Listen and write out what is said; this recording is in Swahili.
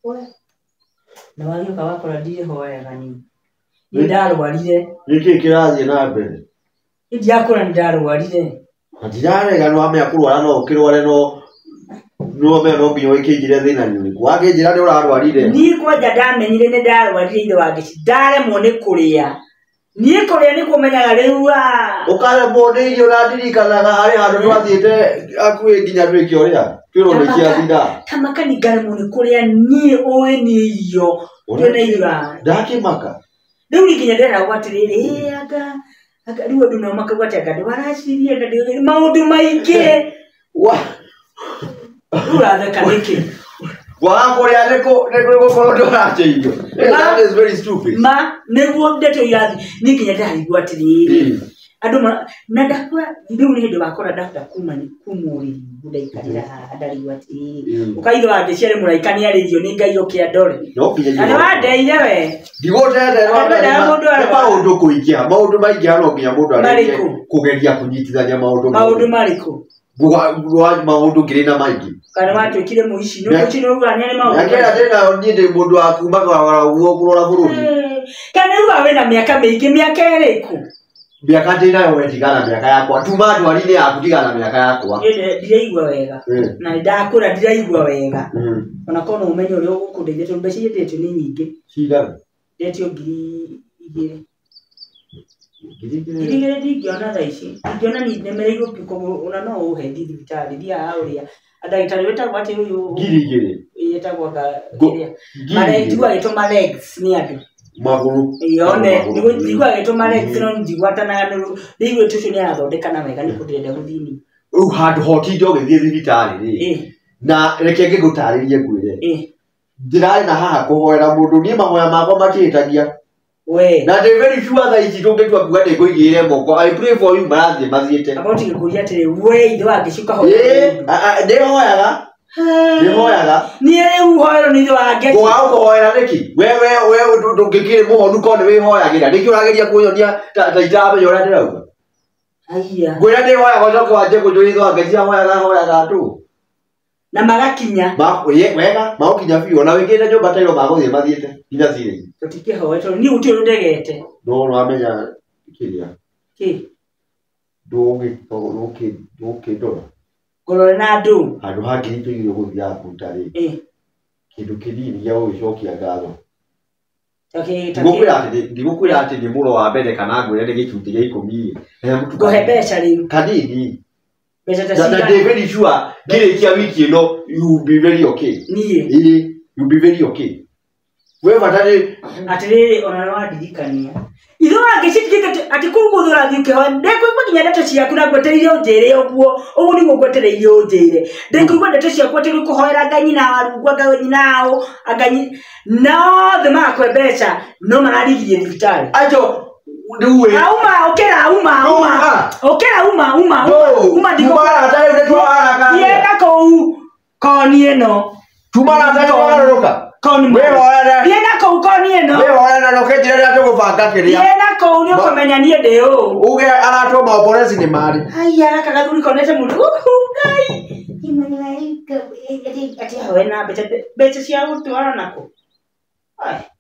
Na wagio kawakora ndiye hoya gani. Ni ndarwarire. Niki kirathie na mbere. Ndi akora ni ndarwarire. Ndirarega no ame akurwara no ukirware no me no nginya ikijire thina ni wage njira ni urarwarire. Ni kwaja ndamenyire ni ndarwarire ithe wage ndaremwo ni kuria. Ni kuria ni kumenyaga riu ukare bode iyo radirikanaga hari handu twathiete akue nginya twike uria twiro ni cia thida kama kani ngaremwo ni kuria ni oe ni iyo twena ira ndakimaka riu nginya ndera gwatiriri aga riu andu no makagwate aga waraciria aga maundu maingi uratheka niki wakuria neko gukorwo ndaracheio that is very stupid neguo ndeto yathi ni nginya ndarigwa atiriri andu na ndakwa riu ni hindi wakora ndafta kumuri ndaikarira ndarigwa atiriri ukaitho ande ciare muraikani aririo ni ngai okia ndore ana wandeire we ndigotete no maundu kuikia maundu maingi no nginya mundu areke kugeria kunyitithania maundu mariku maundu ngirina maingi kana watwikire muici no kuchino ugania ni maundu yakera tena ndinde mundu akuma kwa guo kurora bururi kana ruwa we na miaka mingi miaka eriku miaka ndina yo wetigana miaka yakwa tuma ndwari-ini yaku tigana miaka yakwa ndiraigua wega na ndakura ndiraigua wega ona kono umenye uri ugukundeithia tondu mbeca yetete ni nyingi cigana ndetio 2,000 ndingiona thaa ici ndingiona ni nemereirwo piko ona no uhe thibitari thia uria ndagitari wetagwo ati uyu 2,000 yetagwo kiria marenjua gituma legs ni andu maguru yone ndigwa gituma legs no ndigwatanaga ndigwe tucio ni arathondekana wega ni kutirenda guthini handu hoti ndoge thie thibitari na reke ngigutaririe ngwire ndirari na haha kuhoera mundu ni mahoya makwa makitagia we na they very sure that ici tungitua kuga ni kuigire moko I pray for you mathiete about gikuria atire we ithe wangishuka ho ndihoyaga ni riu hoero ni ithe wange kuhoera niki wewe ndungikire muhonu ko ni wihoyagira niki urageria kuyonia ta itabe yora ndirauga aiya gwira ndihoyaga thoko wanje kunjuri ithe wange cia hoyaga tu na magakinya wega maokinya biu na wingire nyumba tairo maguthie mathiete nginya cire tutikihoetwo ni uti ndegete no amenya kiria ndongi ndora gorore na andu andu hangi nitugire guthia kutari kindu kinini ya ucokia ngatho ndigukwira ati ni muro wa mbere kana ngwire ni gicunti gia 10 gohe mbeca riu kanini na David sure ngirikia wiki ino you be very okay you be very okay wewe batari atire ona wadirikania itho angicitikite ati kunguthura thiuke ho ndekuigwa nginya ndeto ciaku na gwetereire unjire uguo ugu ni gwetereire unjire ndekuigwa ndeto ciaku ati rukuhoera nganyi na warugwa nganyi nao aganyi no the makwe mbeca no mararigirie thibitari ajo duwe okera uma ndikora atari ndeto araka yeka koni eno tumara atari wararuka koni wewe yeka koni eno wewe na loketi rĩa tugubanga kiria yeka ni ukomenya nie ndio uge aratoma operesi ni mari aya kagathuri konete mundu ngai imani ati hawe na becha cia gutwara nako ai